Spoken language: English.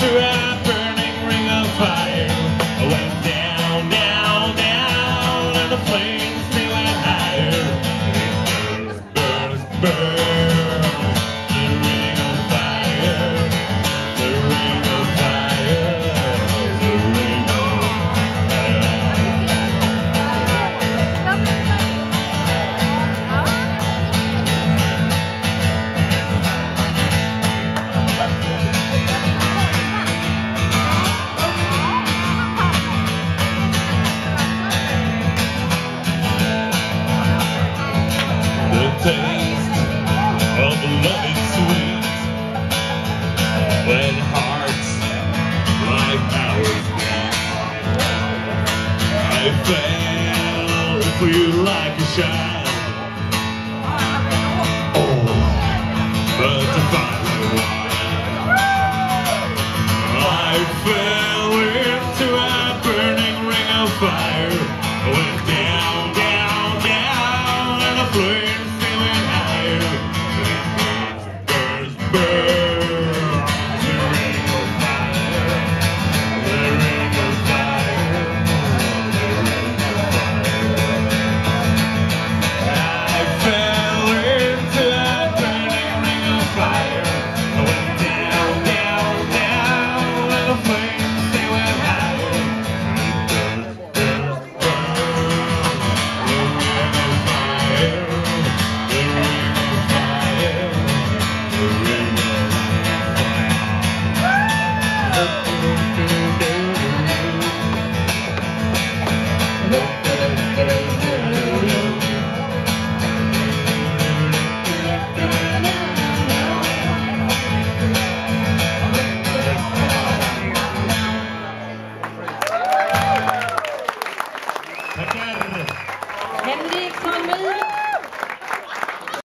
into a burning ring of fire. I went down, down, down, and the flames they went higher. It burns, burns, burns. The ring of fire, the ring of fire, the ring of the taste of love is sweet when hearts like ours beat. I fell for you like a child. Oh, but to find a while, I fell into a burning ring of fire. I went down, down, down, and the flames they went higher. It burns, burns, the ring of fire, the ring of fire, the ring of fire. I fell into a burning ring of fire. I went down, down, down, and the flames they went higher. It burns, burns, burns, the ring of fire, the ring of fire, the ring of fire.